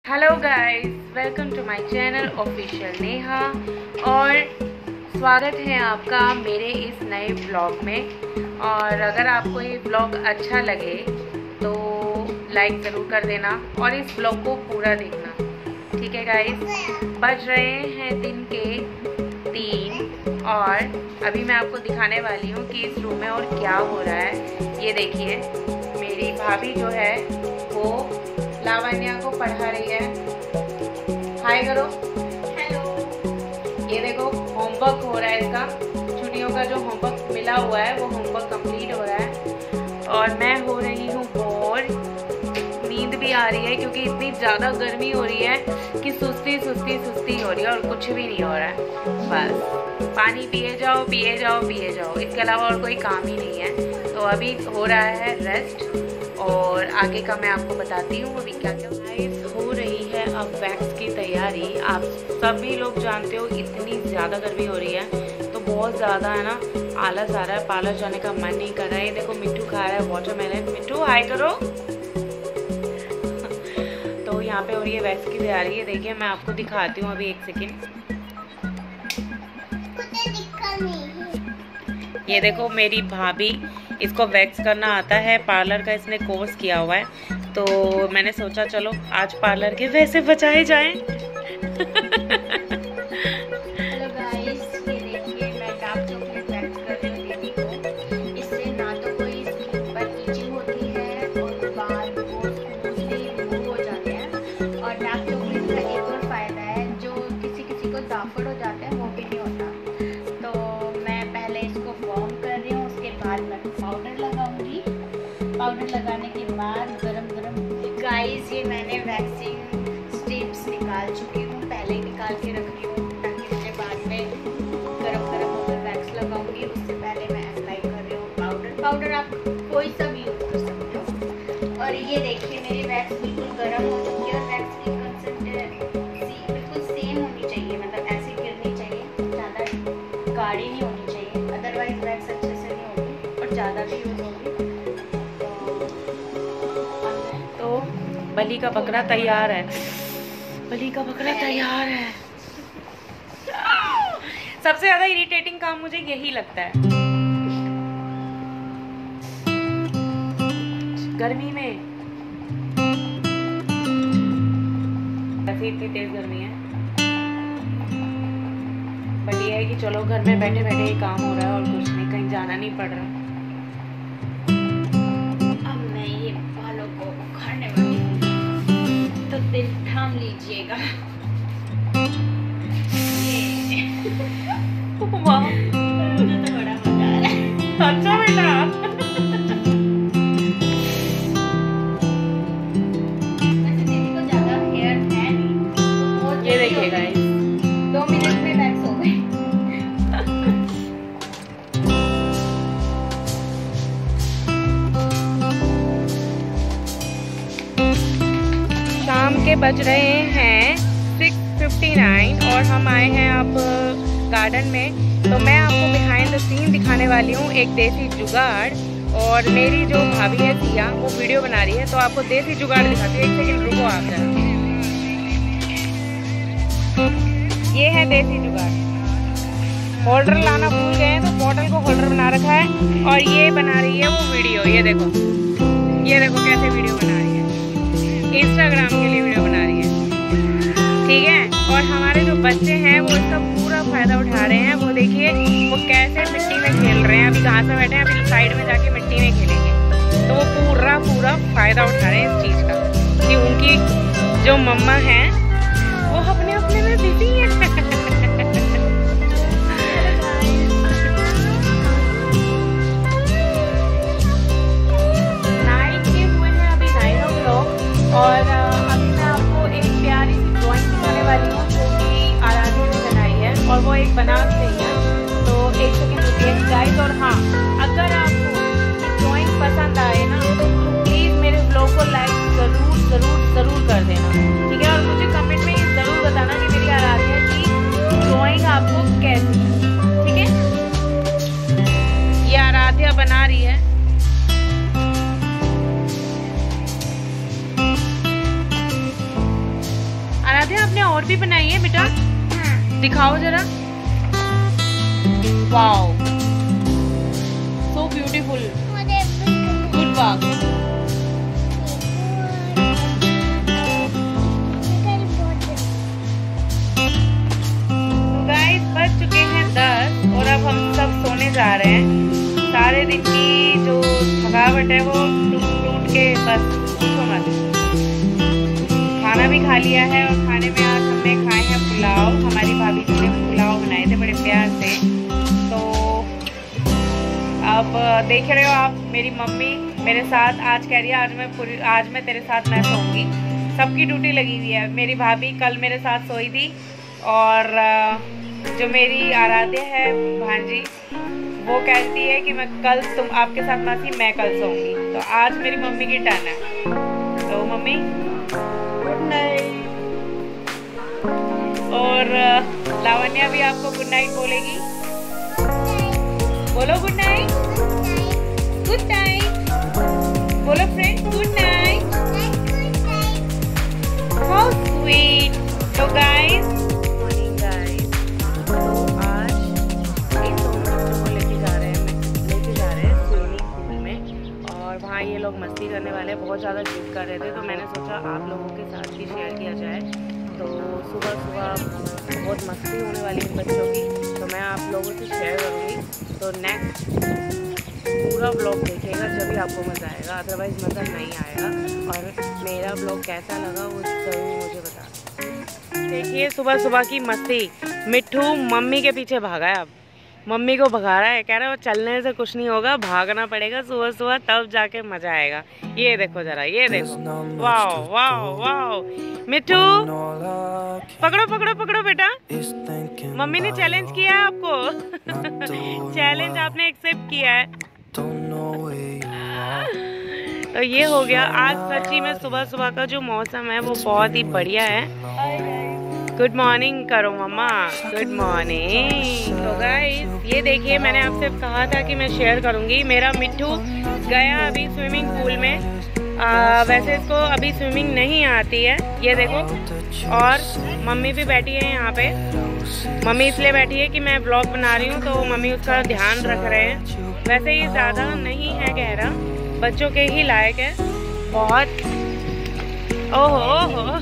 Hello guys, welcome to my channel official Neha और स्वागत है आपका मेरे इस नए ब्लॉग में। और अगर आपको ये ब्लॉग अच्छा लगे तो लाइक ज़रूर कर देना और इस ब्लॉग को पूरा देखना, ठीक है गाइस। बज रहे हैं दिन के 3 और अभी मैं आपको दिखाने वाली हूँ कि इस रूम में और क्या हो रहा है। ये देखिए, मेरी भाभी जो है वो लावण्या को पढ़ा रही है। हाय करो। हेलो। ये देखो, होमवर्क हो रहा है इसका। छुट्टियों का जो होमवर्क मिला हुआ है वो होमवर्क कंप्लीट हो रहा है और मैं हो रही हूँ बोर। नींद भी आ रही है क्योंकि इतनी ज़्यादा गर्मी हो रही है कि सुस्ती सुस्ती सुस्ती हो रही है और कुछ भी नहीं हो रहा है। बस पानी पिए जाओ पिए जाओ पिए जाओ, इसके अलावा और कोई काम ही नहीं है। तो अभी हो रहा है रेस्ट और आगे का मैं आपको बताती हूँ अभी क्या क्या हो रही है। अब वैक्स की तैयारी, आप सभी लोग जानते हो इतनी ज़्यादा गर्मी हो रही है तो बहुत ज़्यादा है ना आलस आ रहा है, पार्लर जाने का मन नहीं कर रहा है। ये देखो मिट्टू खा रहा है वाटरमेलन। मिट्टू हाय करो। तो यहाँ पे हो रही है वैक्स की तैयारी। ये देखिए, मैं आपको दिखाती हूँ अभी, एक सेकेंड। ये देखो मेरी भाभी, इसको वैक्स करना आता है, पार्लर का इसने कोर्स किया हुआ है। तो मैंने सोचा चलो आज पार्लर के पैसे बचाए जाएं। हेलो गाइस, ये देखिए मैं डार्क चॉकलेट वैक्स कर रही हूँ दीदी को। इससे ना तो कोई स्किन पर इचिंग होती है और बाल बहुत स्मूथली रिमूव हो जाते हैं। और डार्क चॉकलेट का एक और फायदा है, जो किसी किसी को जाफड़ हो जाते हैं वो भी नहीं होता। तो मैं पहले इसको वॉर्म कर रही हूँ, उसके बाद मैं पाउडर लगाऊंगी। पाउडर लगाने के बाद गरम गाइस, ये मैंने वैक्सिंग स्ट्रिप्स निकाल चुकी हूँ, पहले ही निकाल के रख रही हूँ ताकि मुझे बाद में गरम होकर वैक्स लगाऊंगी। उससे पहले मैं अप्लाई कर रही हूँ पाउडर आप कोई सा भी यूज़ कर सकते हो। और ये देखिए मेरी वैक्स बिल्कुल गर्म हो चुकी है और वैक्स की कंसिस्टेंसी बिल्कुल सेम होनी चाहिए, मतलब ऐसे गिरनी चाहिए, ज़्यादा गाढ़ी नहीं होनी चाहिए, अदरवाइज वैक्स अच्छे से नहीं होगी और ज़्यादा भी यूज़ होगी। बलि का बकरा तैयार है, बलि का बकरा तैयार है। सबसे ज्यादा इरिटेटिंग काम मुझे यही लगता है गर्मी में। ऐसे इतनी तेज गर्मी है, बट ये है कि चलो घर में बैठे बैठे ही काम हो रहा है और कुछ नहीं, कहीं जाना नहीं पड़ रहा। दिल थाम लीजिएगा। वाह, मुझे तो बड़ा मजा आ रहा है। अच्छा बेटा। वैसे दीदी को ज्यादा हेयर है नहीं, ये देखिए गाइस, 2 मिनट में वैक्स हो गई। शाम के बज रहे हैं 6:59 और हम आए हैं अब गार्डन में। तो मैं आपको बिहाइंड द सीन दिखाने वाली हूँ, एक देसी जुगाड़। और मेरी जो भाभी है सिया, वो वीडियो बना रही है तो आपको देसी जुगाड़ दिखाती हूँ। एक सेकंड रुको आप जरा। ये है देसी जुगाड़। होल्डर लाना भूल गए हैं तो बॉटल को होल्डर बना रखा है और ये बना रही है वो वीडियो। ये देखो कैसे वीडियो बना रही है, इंस्टाग्राम के लिए वीडियो बना रही है, ठीक है। और हमारे जो बच्चे हैं वो इसका पूरा फायदा उठा रहे हैं। वो देखिए वो कैसे मिट्टी में खेल रहे हैं। अभी घास में बैठे हैं, अभी साइड में जाके मिट्टी में खेलेंगे। तो वो पूरा फायदा उठा रहे हैं इस चीज़ का कि उनकी जो मम्मा है वो अपने में बिजी है। और अभी मैं आपको एक प्यारी सी ड्राइंग दिखाने वाली हूँ जो कि आराध्या ने बनाई है और वो एक बनारस से ही है। तो एक सेकंड रुकिए गाइस। और हाँ, अगर आपको ड्राइंग पसंद आए ना तो प्लीज़ मेरे ब्लॉग को लाइक ज़रूर कर देना, ठीक है। और मुझे आराध्या आपने और भी बनाई है बेटा? हाँ। दिखाओ जरा। Wow, so beautiful, good work. Guys बज चुके हैं 10 और अब हम सब सोने जा रहे हैं। सारे दिन की जो थकावट है वो टूट के बस पूछो मत। खाना भी खा लिया है और खाने में आज हमने खाए हैं पुलाव। हमारी भाभी जी ने पुलाव बनाए थे बड़े प्यार से। तो अब देख रहे हो आप, मेरी मम्मी मेरे साथ आज कह रही है आज मैं तेरे साथ मैं सोऊंगी। सबकी ड्यूटी लगी हुई है। मेरी भाभी कल मेरे साथ सोई थी और जो मेरी आराध्या है भांजी, वो कहती है कि मैं कल तुम आपके साथ मासी मैं कल सोऊंगी। तो आज मेरी मम्मी की टर्न है। तो मम्मी गुड नाइट। और लावण्या भी आपको गुड नाइट बोलेगी। बोलो गुड नाइट। गुड नाइट बोलो friends, good night. How sweet. तो गाइस मॉर्निंग गाइस, तो आज इन दोनों बच्चों को लेके जा रहे हैं स्विमिंग पूल में और वहाँ ये लोग मस्ती करने वाले हैं। बहुत ज़्यादा जिद कर रहे थे तो मैंने सोचा आप लोगों के साथ भी शेयर किया जाए। तो सुबह सुबह बहुत मस्ती होने वाली है बच्चों की, तो मैं आप लोगों से शेयर करूँगी। तो नेक्स्ट पूरा ब्लॉग देखिएगा जब भी आपको मज़ा आएगा, अदरवाइज़ मज़ा नहीं आएगा। और मेरा ब्लॉग कैसा लगा वो ज़रूर मुझे बता। देखिए सुबह सुबह की मस्ती। मिट्ठू मम्मी के पीछे भागा है। अब मम्मी को भगा रहा है, कह रहा है वो चलने से कुछ नहीं होगा, भागना पड़ेगा सुबह सुबह, तब जाके मज़ा आएगा। ये देखो जरा, ये देखो, वाओ वाओ वाओ। मिट्ठू पकड़ो पकड़ो पकड़ो बेटा, मम्मी ने चैलेंज किया है आपको। चैलेंज आपने एक्सेप्ट किया है। तो ये हो गया। आज सच्ची में सुबह सुबह का जो मौसम है वो बहुत ही बढ़िया है। गुड मॉर्निंग करो मम्मा, गुड मॉर्निंग। तो गाइस ये देखिए, मैंने आपसे कहा था कि मैं शेयर करूंगी। मेरा मिट्ठू गया अभी स्विमिंग पूल में। वैसे इसको अभी स्विमिंग नहीं आती है, ये देखो। और मम्मी भी बैठी है यहाँ पे। मम्मी इसलिए बैठी है कि मैं व्लॉग बना रही हूँ, तो मम्मी उसका ध्यान रख रहे हैं। वैसे ये ज़्यादा नहीं है गहरा, बच्चों के ही लायक है बहुत। ओहो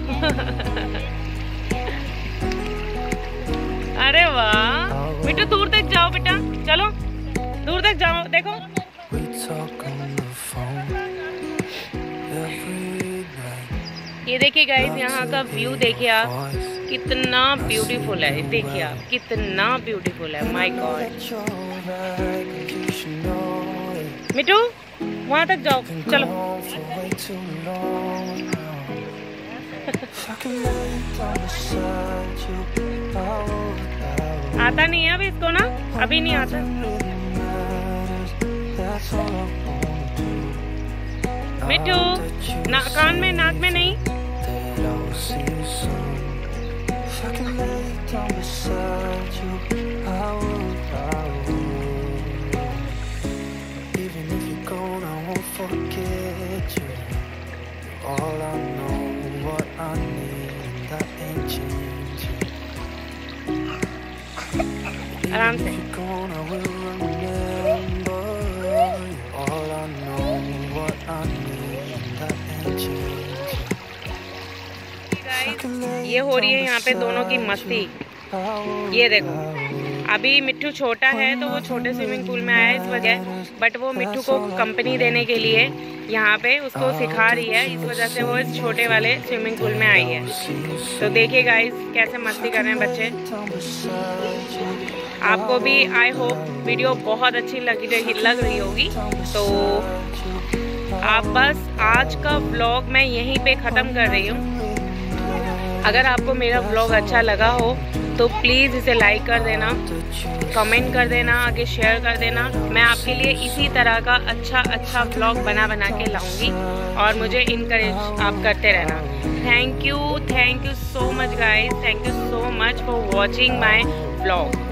अरे वाह मिट्टू, दूर तक जाओ बेटा, चलो दूर तक जाओ। देखो ये देखिए गाइस, यहाँ का व्यू देखिए आप, कितना ब्यूटीफुल है। देखिए आप, कितना ब्यूटीफुल है। माय गॉड मिट्टू वहाँ तक जाओ, चलो। आता नहीं है अभी इसको ना, अभी नहीं आता। मिट्टू कान में नाक में नहीं। आराम से। ये हो रही है यहाँ पे दोनों की मस्ती। ये देखो, अभी मिट्टू छोटा है तो वो छोटे स्विमिंग पूल में आया है इस वजह, बट वो मिट्टू को कंपनी देने के लिए यहाँ पे उसको सिखा रही है, इस वजह से वो इस छोटे वाले स्विमिंग पूल में आई है। तो देखिए गाइस कैसे मस्ती कर रहे हैं बच्चे। आपको भी आई होप वीडियो बहुत अच्छी लग रही होगी। तो आप बस आज का व्लॉग मैं यहीं पे ख़त्म कर रही हूँ। अगर आपको मेरा व्लॉग अच्छा लगा हो तो प्लीज़ इसे लाइक कर देना, कमेंट कर देना, आगे शेयर कर देना। मैं आपके लिए इसी तरह का अच्छा व्लॉग बना के लाऊंगी और मुझे इनकरेज आप करते रहना। Thank you so much guys, thank you so much for watching my vlog.